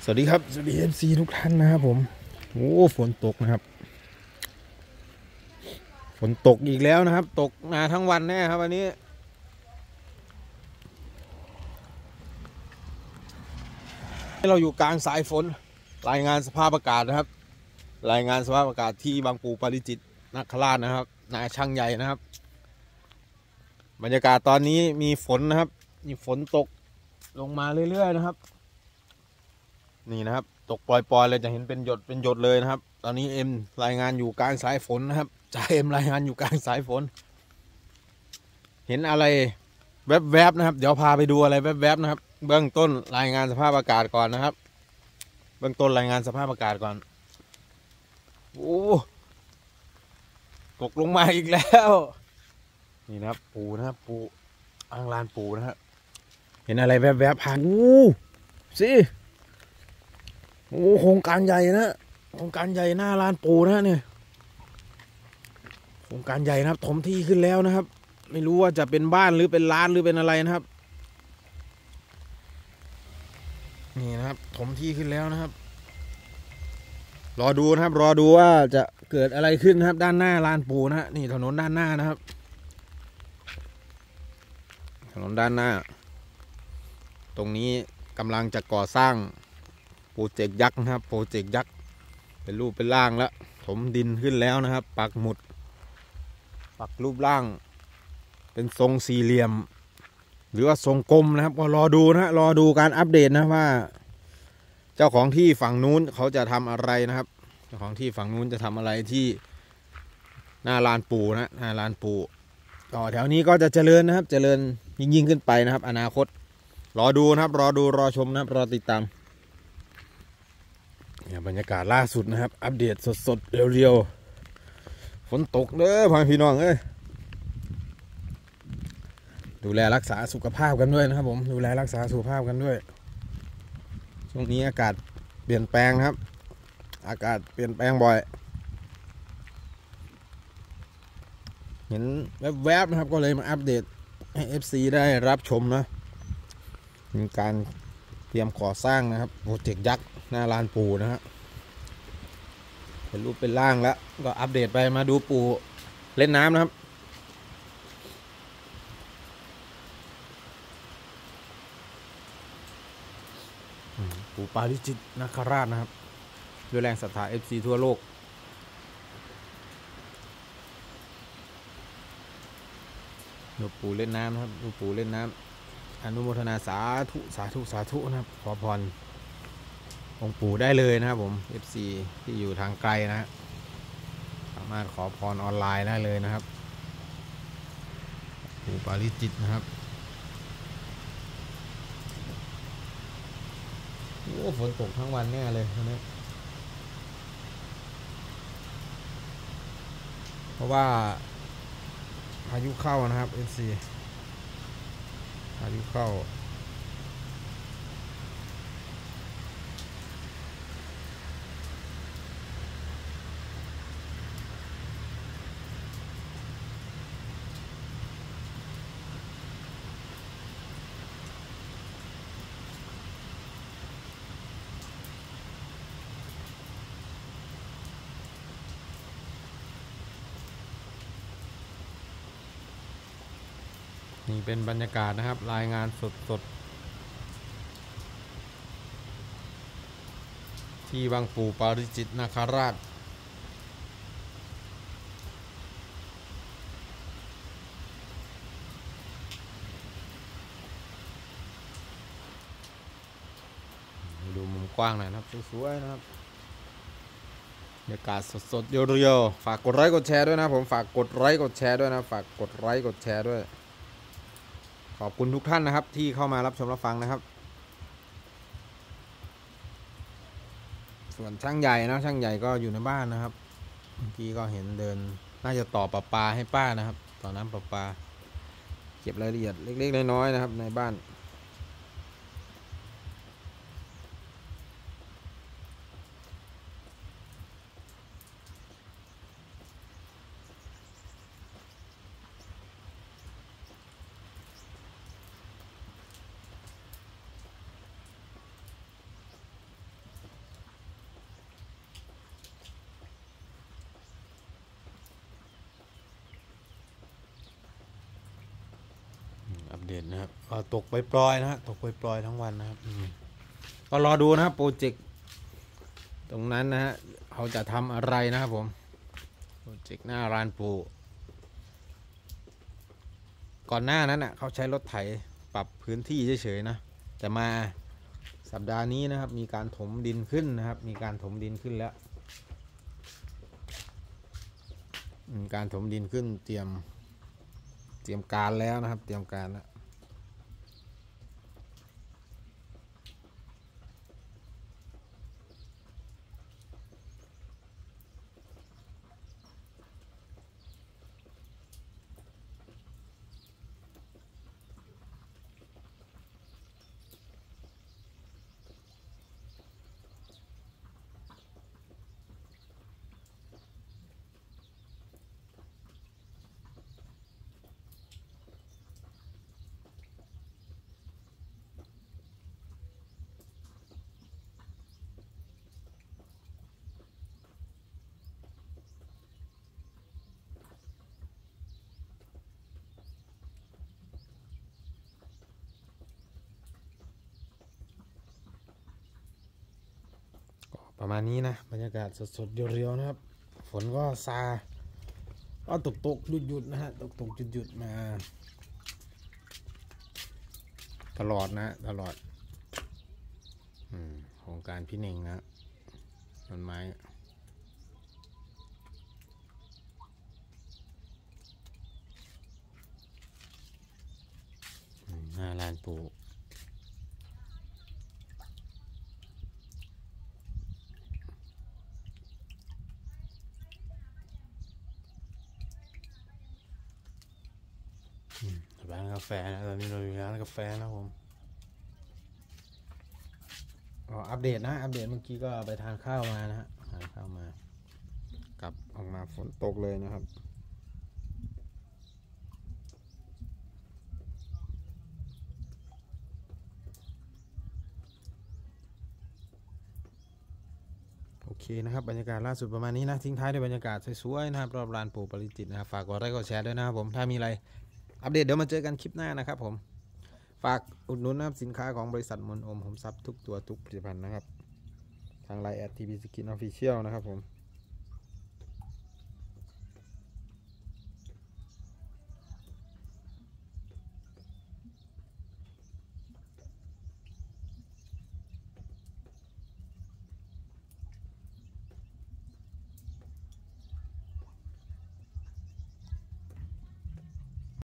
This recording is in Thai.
วัสดีครับสวัสดีFCทุกท่านนะครับผมโอ้ฝนตกนะครับฝนตกอีกแล้วนะครับตกมาทั้งวันแน่ครับวันนี้เราอยู่กลางสายฝนรายงานสภาพอากาศนะครับรายงานสภาพอากาศที่บางปูปาริจิตรนคราชนะครับนาช่างใหญ่นะครับบรรยากาศตอนนี้มีฝนนะครับมีฝนตกลงมาเรื่อยๆนะครับนี่นะครับตกปล่อยๆเลยจะเห็นเป็นหยดเลยนะครับตอนนี้เอ็มรายงานอยู่กลางสายฝนนะครับจ่าเอ็มรายงานอยู่กลางสายฝนเห็นอะไรแวบๆนะครับเดี๋ยวพาไปดูอะไรแวบๆนะครับเบื้องต้นรายงานสภาพอากาศก่อนนะครับเบื้องต้นรายงานสภาพอากาศก่อนโอ้ตกลงมาอีกแล้วนี่นะครับปูนะครับปูอ่างลานปูนะครับเห็นอะไรแวบๆผ่านสิโอ้โครงการใหญ่นะโครงการใหญ่หน้าลานปูนะเนี่ยโครงการใหญ่นะครับถมที่ขึ้นแล้วนะครับไม่รู้ว่าจะเป็นบ้านหรือเป็นร้านหรือเป็นอะไรนะครับนี่นะครับถมที่ขึ้นแล้วนะครับรอดูนะครับรอดูว่าจะเกิดอะไรขึ้นนะครับด้านหน้าลานปูนะฮะนี่ถนนด้านหน้านะครับถนนด้านหน้าตรงนี้กำลังจะก่อสร้างโปรเจกต์ยักษ์นะครับโปรเจกต์ยักษ์เป็นรูปเป็นร่างแล้วถมดินขึ้นแล้วนะครับปักหมุดปักรูปร่างเป็นทรงสี่เหลี่ยมหรือว่าทรงกลมนะครับก็รอดูนะรอดูการอัปเดตนะว่าเจ้าของที่ฝั่งนู้นเขาจะทำอะไรนะครับเจ้าของที่ฝั่งนู้นจะทำอะไรที่หน้าลานปูนะหน้าลานปูก็แถวนี้ก็จะเจริญนะครับเจริญยิ่งขึ้นไปนะครับอนาคตรอดูนะครับรอดูรอชมนะครับรอติดตามเนี่ยบรรยากาศล่าสุดนะครับอัปเดตสดๆเร็วๆฝนตกเด้อพ่อพี่น้องเอ้ยดูแลรักษาสุขภาพกันด้วยนะครับผมดูแลรักษาสุขภาพกันด้วยช่วงนี้อากาศเปลี่ยนแปลงนะครับอากาศเปลี่ยนแปลงบ่อยเห็นแวบๆนะครับก็เลยมาอัปเดตให้ FC ได้รับชมนะมีการเตรียมก่อสร้างนะครับโปรเจกต์ยักษ์หน้าลานปูนะฮะเป็นรูปเป็นร่างแล้วก็อัปเดตไปมาดูปูเล่นน้ำนะครับปูปาริจิตรนคราชนะครับด้วยแรงศรัทธา FC ทั่วโลกดูปูเล่นน้ำนะครับดูปูเล่นน้ำอนุโมทนาสาธุสาธุสาธุนะครับขอพรองค์ปู่ได้เลยนะครับผม FC ที่อยู่ทางไกลนะฮะสามารถขอพรออนไลน์ได้เลยนะครับปู่ปาริจิตรนะครับโอ้ฝนตกทั้งวันแน่เลยวันนี้เพราะว่าพายุเข้านะครับ FC พายุเข้านี่เป็นบรรยากาศนะครับรายงานสดที่บางปูปาริจิตรนคราชดูมุมกว้างหน่อยนะครับสวยๆนะครับบรรยากาศสดๆเรียวๆฝากกดไลค์กดแชร์ด้วยนะผมฝากกดไลค์กดแชร์ด้วยนะฝากกดไลค์กดแชร์ด้วยขอบคุณทุกท่านนะครับที่เข้ามารับชมรับฟังนะครับส่วนช่างใหญ่นะช่างใหญ่ก็อยู่ในบ้านนะครับเมื่อกี้ก็เห็นเดินน่าจะต่อประปาให้ป้านะครับต่อน้ำประปาเก็บรายละเอียดเล็กๆน้อยๆนะครับในบ้านปเดตนะครับก็ตกปล่อยๆนะฮะตกปล่อยๆทั้งวันนะครับก็รอดูนะครับโปรเจกต์ตรงนั้นนะฮะเขาจะทำอะไรนะครับผมโปรเจกต์หน้าร้านปูก่อนหน้านั้นเขาใช้รถไถปรับพื้นที่เฉยๆนะแต่มาสัปดาห์นี้นะครับมีการถมดินขึ้นนะครับมีการถมดินขึ้นแล้วการถมดินขึ้นเตรียมการแล้วนะครับเตรียมการแล้วประมาณนี้นะบรรยากาศสดๆเรียวๆนะครับฝนก็ซาก็ตกหยุดนะฮะตกหยุดมาตลอดนะตลอดโครงการพี่เน่งนะต้นไม้หน้าลานปูร้านกาแฟนะตอนนี้เราอยู่ร้านกาแฟนะผมอัปเดตนะอัปเดตเมื่อกี้ก็ไปทานข้าวมานะฮะทานข้าวมากลับออกมาฝนตกเลยนะครับโอเคนะครับบรรยากาศล่าสุดประมาณนี้นะทิ้งท้ายด้วยบรรยากาศสวยๆนะครับรอบลานปู่ปาริจิตนะครับฝากกดไลค์กดแชร์ด้วยนะครับผมถ้ามีอะไรอัปเดตเดี๋ยวมาเจอกันคลิปหน้านะครับผมฝากอุดหนุนนะครับสินค้าของบริษัทมนโอมผมซับทุกตัวทุกผลิตภัณฑ์นะครับทางไลน์@TBSkin Official นะครับผม